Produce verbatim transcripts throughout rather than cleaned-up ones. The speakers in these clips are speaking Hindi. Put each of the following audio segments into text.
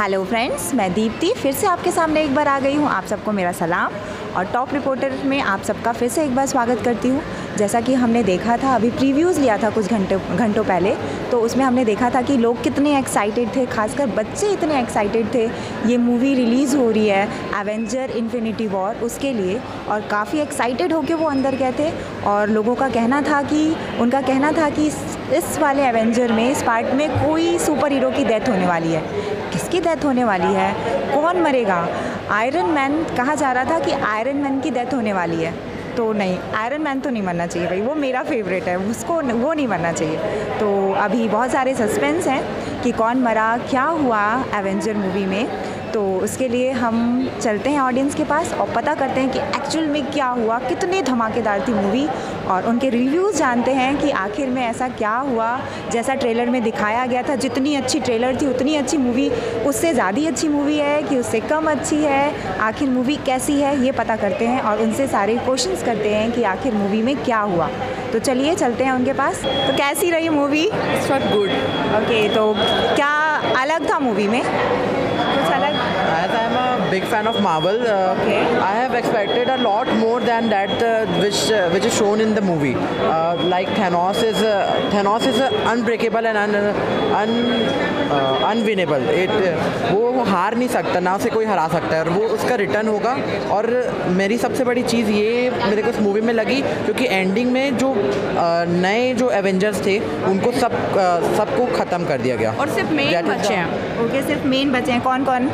हेलो फ्रेंड्स, मैं दीप्ति फिर से आपके सामने एक बार आ गई हूँ। आप सबको मेरा सलाम और टॉप रिपोर्टर में आप सबका फिर से एक बार स्वागत करती हूँ। जैसा कि हमने देखा था, अभी प्रीव्यूज़ लिया था कुछ घंटे घंटों पहले, तो उसमें हमने देखा था कि लोग कितने एक्साइटेड थे, खासकर बच्चे इतने एक्साइटेड थे। ये मूवी रिलीज़ हो रही है एवेंजर इन्फिनिटी वॉर, उसके लिए, और काफ़ी एक्साइटेड होकर वो अंदर गए थे। और लोगों का कहना था कि उनका कहना था कि इस वाले एवेंजर में, इस पार्ट में कोई सुपर हीरो की डेथ होने वाली है। किसकी डेथ होने वाली है, कौन मरेगा? आयरन मैन कहा जा रहा था कि आयरन मैन की डेथ होने वाली है। तो नहीं, आयरन मैन तो नहीं मरना चाहिए भाई, वो मेरा फेवरेट है, उसको वो नहीं मरना चाहिए। तो अभी बहुत सारे सस्पेंस हैं कि कौन मरा, क्या हुआ एवेंजर मूवी में। तो उसके लिए हम चलते हैं ऑडियंस के पास और पता करते हैं कि एक्चुअल में क्या हुआ, कितनी धमाकेदार थी मूवी, और उनके रिव्यूज़ जानते हैं कि आखिर में ऐसा क्या हुआ जैसा ट्रेलर में दिखाया गया था। जितनी अच्छी ट्रेलर थी उतनी अच्छी मूवी, उससे ज़्यादा अच्छी मूवी है कि उससे कम अच्छी है, आखिर मूवी कैसी है ये पता करते हैं और उनसे सारे क्वेश्चंस करते हैं कि आखिर मूवी में क्या हुआ। तो चलिए चलते हैं उनके पास। तो कैसी रही movie? It's not good. Okay, तो क्या अलग था मूवी में? कुछ अलग? As I am a big fan of Marvel, uh, Okay. I have expected a lot more than that, uh, which uh, which is shown in the movie. Uh, like Thanos is uh, Thanos is uh, unbreakable and un, un uh, unwinnable. It uh, वो हार नहीं सकता, ना उसे कोई हरा सकता है, और वो उसका रिटर्न होगा। और मेरी सबसे बड़ी चीज़ ये मेरे को इस मूवी में लगी, क्योंकि एंडिंग में जो uh, नए जो एवेंजर्स थे उनको सब uh, सबको ख़त्म कर दिया गया, और सिर्फ मेन बचे हैं। ओके, सिर्फ मेन बचे हैं। कौन कौन?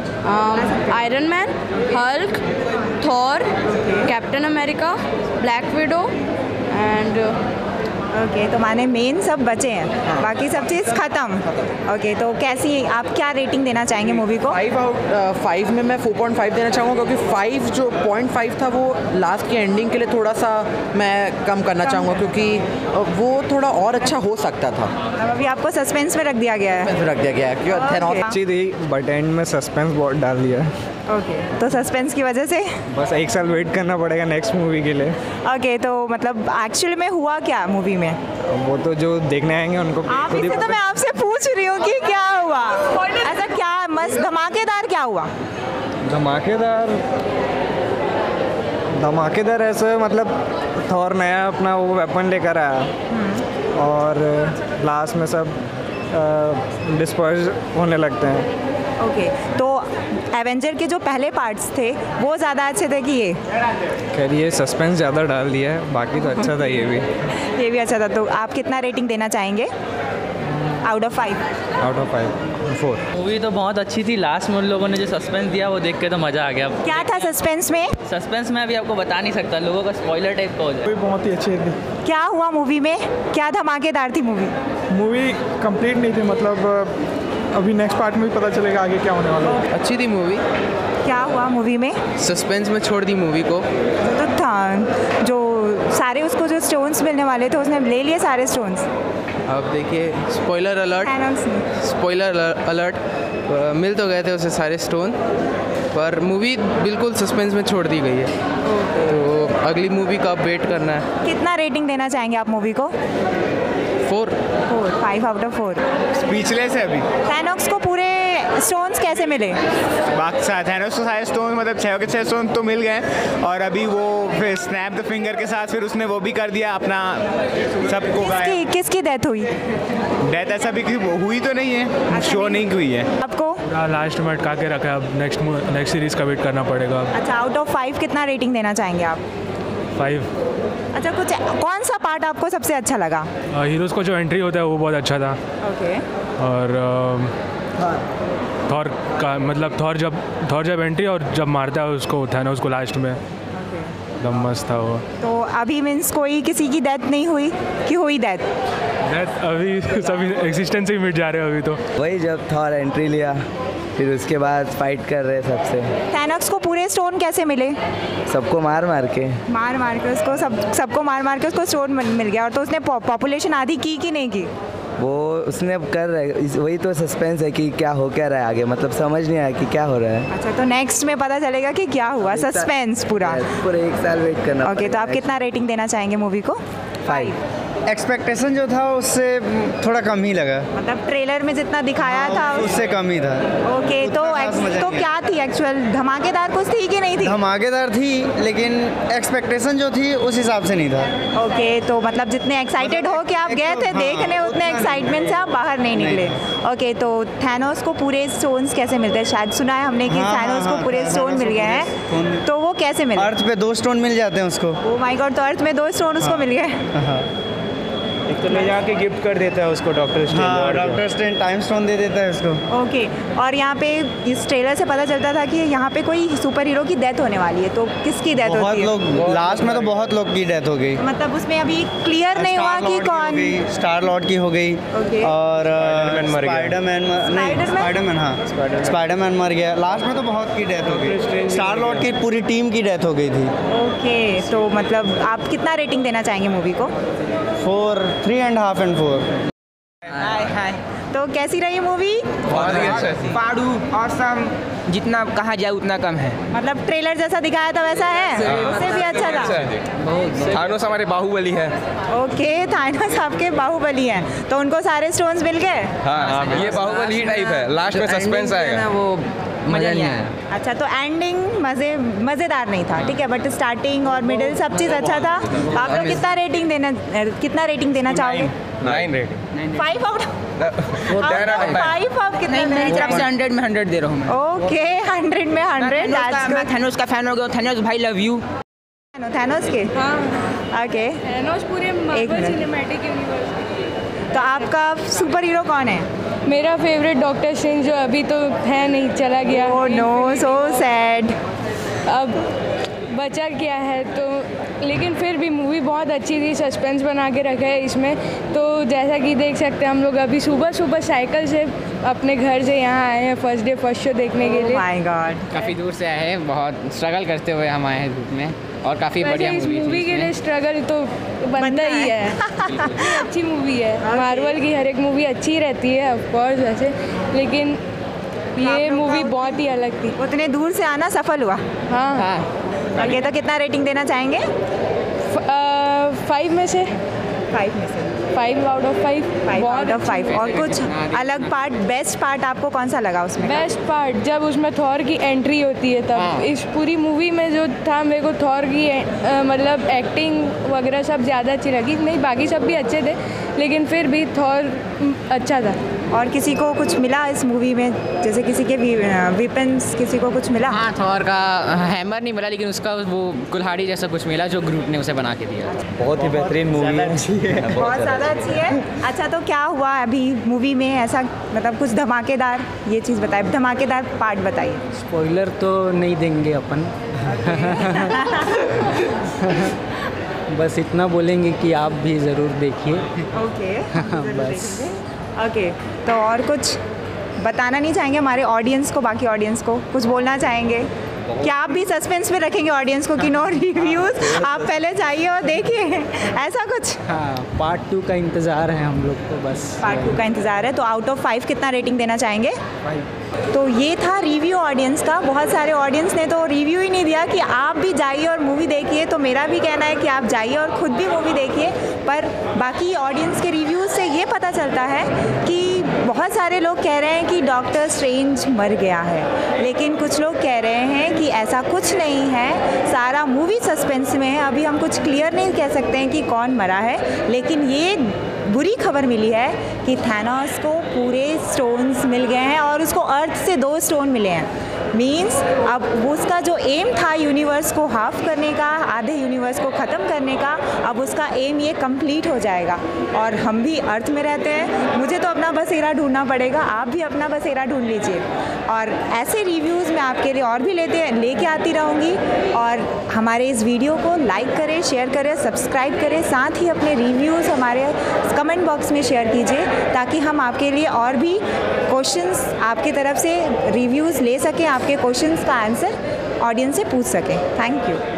Iron Man, Hulk, Thor, Captain America, Black Widow and okay, तो माने मेन सब बचे हैं, बाकी सब चीज़ ख़त्म। ओके, तो कैसी, आप क्या रेटिंग देना चाहेंगे मूवी को? फाइव आउट फाइव में मैं फोर पॉइंट फाइव देना चाहूँगा, क्योंकि फाइव जो पॉइंट फाइव था वो लास्ट की एंडिंग के लिए थोड़ा सा मैं कम करना चाहूँगा, क्योंकि वो थोड़ा और अच्छा हो सकता था। अब अभी आपको सस्पेंस में रख दिया गया है। रख दिया गया है क्योंकि थैनोस अच्छी थी, बट एंड में सस्पेंस बहुत डाल दिया है। ओके, तो सस्पेंस की वजह से बस एक साल वेट करना पड़ेगा नेक्स्ट मूवी के लिए। ओके, तो मतलब एक्चुअल में हुआ क्या मूवी में? वो तो जो देखने आएंगे उनको आप खुद ही इससे तो मैं आपसे पूछ रही हूँ कि क्या हुआ, ऐसा क्या मस्त धमाकेदार क्या हुआ? धमाकेदार धमाकेदार ऐसे मतलब थॉर नया अपना वो वेपन लेकर आया और लास्ट में सब डिस्पर्स होने लगते हैं। ओके, तो एवेंजर के जो पहले पार्ट्स थे वो ज़्यादा अच्छे थे कि ये? खैर ये सस्पेंस ज़्यादा डाल दिया है, बाकी तो अच्छा था ये भी। ये भी अच्छा था। तो आप कितना रेटिंग देना चाहेंगे out of five? Out of five four. Movie तो बहुत अच्छी थी, लास्ट में उन लोगों ने जो सस्पेंस दिया वो देख के तो मज़ा आ गया। क्या था सस्पेंस में? सस्पेंस में अभी आपको बता नहीं सकता, लोगों का स्पॉइलर टाइप का हो जाए। बहुत ही अच्छी थी। क्या हुआ मूवी में, क्या धमाकेदार थी मूवी? मूवी कंप्लीट नहीं थी, मतलब अभी नेक्स्ट पार्ट में भी पता चलेगा आगे क्या होने वाला है। अच्छी थी मूवी। क्या हुआ मूवी में? सस्पेंस में छोड़ दी मूवी को। तो था जो सारे उसको जो स्टोन्स मिलने वाले थे उसने ले लिए सारे स्टोन्स। अब देखिए, स्पॉइलर अलर्ट, थैनोस ने। स्पॉइलर अलर्ट, मिल तो गए थे उसे सारे स्टोन, पर मूवी बिल्कुल सस्पेंस में छोड़ दी गई है। तो अगली मूवी का वेट करना है। कितना रेटिंग देना चाहेंगे आप मूवी को? Four four five out of four. Speechless है अभी। थैनोस को पूरे स्टोन्स कैसे मिले? बाकी थैनोस को सारे स्टोन, मतलब छः के छः स्टोन तो मिल गए, और अभी वो फिर स्नैप द फिंगर के साथ फिर उसने वो भी कर दिया अपना सबको गायब। किसकी किसकी डेथ हुई? डेथ ऐसा भी किसी हुई तो नहीं है, शो नहीं हुई है। आपको? लास्ट में अटका के रखा है, अब नेक्स्ट नेक्स्ट सीरीज़ का वेट करना पड़ेगा। अच्छा, आउट ऑफ फाइव कितना रेटिंग देना चाहेंगे आप? फाइव। अच्छा, कुछ कौन सा पार्ट आपको सबसे अच्छा लगा? हीरोज़ को जो एंट्री होता है वो बहुत अच्छा था। ओके। और थॉर का मतलब थॉर जब थॉर जब एंट्री और जब मारता है उसको थैनोस को लास्ट में, एकदम मस्त था वो। तो अभी मीन्स कोई किसी की डेथ नहीं हुई कि हुई डेथ? डेथ अभी सभी एग्जिस्टेंस ही मिट जा रहे हैं अभी तो। वही जब थॉर एंट्री लिया फिर उसके बाद फाइट कर रहे सबसे। थैनोस को पूरे स्टोन कैसे मिले? सबको मार मार के मार मार के उसको सब सबको मार मार के उसको स्टोन मिल गया। और तो उसने पॉपुलेशन आधी की कि नहीं की? वो उसने अब कर रहे, वही तो सस्पेंस है कि क्या हो क्या रहा है आगे, मतलब समझ नहीं आया कि क्या हो रहा है। अच्छा, तो नेक्स्ट में पता चलेगा कि क्या हुआ, सस्पेंस पूरा पूरा एक साल वेट करना। ओके, तो आप कितना रेटिंग देना चाहेंगे मूवी को? फाइव। एक्सपेक्टेशन जो था उससे थोड़ा कम ही लगा, मतलब ट्रेलर में जितना दिखाया था उस... उससे कम ही था। ओके, तो खास ex- मजा तो नहीं क्या थी एक्चुअल, धमाकेदार कुछ थी कि नहीं थी? धमाकेदार थी लेकिन एक्सपेक्टेशन जो थी उस हिसाब से नहीं था। ओके, तो मतलब जितने एक्साइटेड हो कि आप एक गए तो- थे हाँ, देखने, उतने उतना एक्साइटमेंट से आप बाहर नहीं निकले। ओके, तो थैनोस को पूरे स्टोन्स कैसे मिलते हैं? शायद सुना है हमने कि हाँ, हाँ, थैनोस को हाँ, पूरे थैनोस स्टोन को मिल गए पूरे हैं, स्टोन- तो वो कैसे मिले? अर्थ पे दो स्टोन मिल जाते हैं उसको। ओ माय गॉड, तो अर्थ में दो स्टोन उसको मिल गए। हाँ एक तो ले जाके गिफ्ट कर देता है उसको डॉक्टर स्ट्रेंज। हाँ, डॉक्टर स्ट्रेंज टाइम स्टोन दे देता है उसको। ओके, और यहाँ पे इस ट्रेलर से पता चलता था कि यहाँ पे कोई सुपर हीरो की डेथ होने वाली है, तो किसकी डेथ बहुत होती है? लोग लास्ट में तो बहुत लोग की डेथ हो गई। मतलब उसमें अभी क्लियर नहीं हुआ कि कौन। स्टार लॉर्ड की हो गई ओके। और स्पाइडरमैन मर गया। स्पाइडरमैन नहीं स्पाइडरमैन? स्पाइडरमैन हाँ स्पाइडरमैन मर गया। लास्ट में तो बहुत की डेथ हो गई। स्टार लॉर्ड की पूरी टीम की डेथ हो गई थी। ओके, तो मतलब आप कितना रेटिंग देना चाहेंगे मूवी को? Four three and half and four. Hi hi, तो कैसी रही मूवी? पाड़ू और सम जितना कहा जाए उतना कम है। मतलब ट्रेलर जैसा दिखाया था वैसा है, उससे भी अच्छा था। थानोस हमारे बाहुबली है। ओके, थानोस आपके बाहुबली हैं, तो उनको सारे स्टोन्स मिल गए? हाँ, ये बाहुबली टाइप है, लास्ट में सस्पेंस आएगा। वो मजा नहीं आया। अच्छा, तो एंडिंग मज़े मज़ेदार नहीं था, ठीक है, बट स्टार्टिंग और मिडिल सब चीज़ अच्छा था। आप लोग कितना रेटिंग देना कितना रेटिंग देना चाहोगे? Nine rating. Five out five आप कितना? मेरी तरफ से हंड्रेड में हंड्रेड दे रहा हूँ मैं। ओके, हंड्रेड में हंड्रेड। मैं थैनोस का फैन हो गया। थैनोस भाई लव यू। थैनोस के? हाँ, ओके, थैनोस पूरे मार्वल मिनट। Cinematic universe. तो आपका सुपर हीरो कौन है? मेरा फेवरेट डॉक्टर स्ट्रेंज, जो अभी तो है नहीं, चला गया। Oh no, so sad. अब बचा क्या है तो, लेकिन फिर भी मूवी बहुत अच्छी थी, सस्पेंस बना के रखा है इसमें। तो जैसा कि देख सकते हैं हम लोग अभी सुबह सुबह साइकिल से अपने घर से यहाँ आए हैं फर्स्ट डे फर्स्ट शो देखने के लिए। माय गॉड, काफ़ी दूर से आए हैं, बहुत स्ट्रगल करते हुए हम आए हैं धूप में, और काफ़ी बढ़िया इस मूवी मूवी के लिए स्ट्रगल तो बनता ही है। इतनी अच्छी मूवी है। मार्वल की हर एक मूवी अच्छी रहती है ऑफ कोर्स वैसे, लेकिन ये मूवी बहुत ही अलग थी। उतने दूर से आना सफल हुआ। हाँ हाँ। ओके, तो कितना रेटिंग देना चाहेंगे? फाइव में से फाइव में से five out of five. Five out of five. और कुछ अलग पार्ट, बेस्ट पार्ट आपको कौन सा लगा उसमें? बेस्ट पार्ट जब उसमें थॉर की एंट्री होती है तब। हाँ। इस पूरी मूवी में जो था मेरे को थॉर की अ, मतलब एक्टिंग वगैरह सब ज़्यादा अच्छी लगी। नहीं, बाकी सब भी अच्छे थे, लेकिन फिर भी थॉर अच्छा था। और किसी को कुछ मिला इस मूवी में, जैसे किसी के वेपन्स, किसी को कुछ मिला? हाँ, थॉर का हैमर नहीं मिला, लेकिन उसका वो कुल्हाड़ी जैसा कुछ मिला जो ग्रूट ने उसे बना के दिया। बहुत ही बेहतरीन मूवी है। बहुत ज़्यादा अच्छी है। अच्छा, तो क्या हुआ अभी मूवी में ऐसा, मतलब कुछ धमाकेदार, ये चीज़ बताइए, धमाकेदार पार्ट बताइए। स्पॉइलर तो नहीं देंगे अपन। बस इतना बोलेंगे कि आप भी ज़रूर देखिए। ओके, बस। ओके, तो और कुछ बताना नहीं चाहेंगे हमारे ऑडियंस को, बाकी ऑडियंस को कुछ बोलना चाहेंगे? क्या आप भी सस्पेंस में रखेंगे ऑडियंस को कि नो रिव्यूज़, आप पहले जाइए और देखिए, ऐसा कुछ? हाँ, पार्ट टू का इंतज़ार है हम लोग को बस। पार्ट टू का इंतज़ार है, तो आउट ऑफ फाइव कितना रेटिंग देना चाहेंगे? तो ये था रिव्यू ऑडियंस का। बहुत सारे ऑडियंस ने तो रिव्यू ही नहीं दिया कि आप भी जाइए और मूवी देखिए, तो मेरा भी कहना है कि आप जाइए और ख़ुद भी मूवी देखिए। पर बाकी ऑडियंस के रिव्यूज़ से ये पता चलता है कि बहुत सारे लोग कह रहे हैं कि डॉक्टर स्ट्रेंज मर गया है, लेकिन कुछ लोग कह रहे हैं कि ऐसा कुछ नहीं है, सारा मूवी सस्पेंस में है। अभी हम कुछ क्लियर नहीं कह सकते हैं कि कौन मरा है, लेकिन ये बुरी खबर मिली है कि थैनोस को पूरे स्टोन्स मिल गए हैं और उसको अर्थ से दो स्टोन मिले हैं। मींस अब उसका जो एम था यूनिवर्स को हाफ करने का, आधे यूनिवर्स को ख़त्म करने का, अब उसका एम ये कंप्लीट हो जाएगा। और हम भी अर्थ में रहते हैं, मुझे तो अपना बसेरा ढूंढना पड़ेगा, आप भी अपना बसेरा ढूंढ लीजिए। और ऐसे रिव्यूज़ मैं आपके लिए और भी लेते लेके आती रहूँगी। और हमारे इस वीडियो को लाइक करें, शेयर करें, सब्सक्राइब करें, साथ ही अपने रिव्यूज़ हमारे कमेंट बॉक्स में शेयर कीजिए, ताकि हम आपके लिए और भी क्वेश्चंस आपकी तरफ से रिव्यूज़ ले सकें, आपके क्वेश्चंस का आंसर ऑडियंस से पूछ सकें। Thank you.